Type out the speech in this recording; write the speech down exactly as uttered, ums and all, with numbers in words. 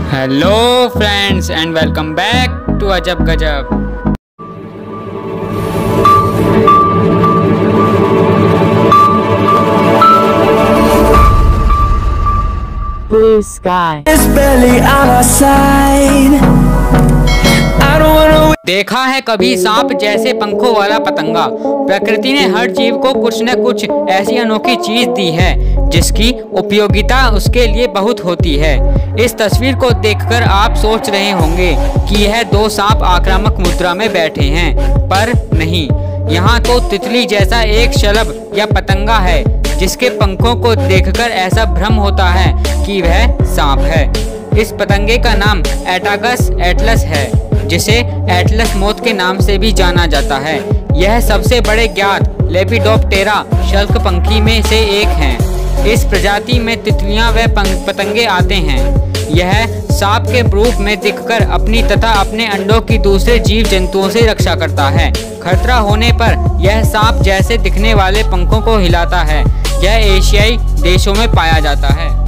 Hello friends and welcome back to Ajab Gajab. Blue sky. It's barely on our side. I don't wanna. देखा है कभी सांप जैसे पंखों वाला पतंगा। प्रकृति ने हर जीव को कुछ न कुछ ऐसी अनोखी चीज दी है जिसकी उपयोगिता उसके लिए बहुत होती है। इस तस्वीर को देखकर आप सोच रहे होंगे कि यह दो सांप आक्रामक मुद्रा में बैठे हैं, पर नहीं, यहाँ तो तितली जैसा एक शलभ या पतंगा है जिसके पंखों को देखकर ऐसा भ्रम होता है कि वह सांप है। इस पतंगे का नाम एटागस एटलस है, जिसे एटलस मौत के नाम से भी जाना जाता है। यह सबसे बड़े ज्ञात लेपिडोप्टेरा शल्कपंखी में से एक हैं। इस प्रजाति में तितलियां व पतंगे आते हैं। यह सांप के रूप में दिखकर अपनी तथा अपने अंडों की दूसरे जीव जंतुओं से रक्षा करता है। खतरा होने पर यह सांप जैसे दिखने वाले पंखों को हिलाता है। यह एशियाई देशों में पाया जाता है।